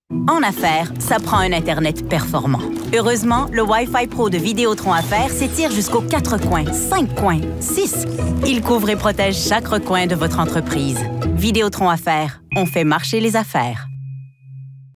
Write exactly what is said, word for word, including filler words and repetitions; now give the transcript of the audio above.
En affaires, ça prend un Internet performant. Heureusement, le Wi-Fi Pro de Vidéotron Affaires s'étire jusqu'aux quatre coins, cinq coins, six. Il couvre et protège chaque recoin de votre entreprise. Vidéotron Affaires, on fait marcher les affaires.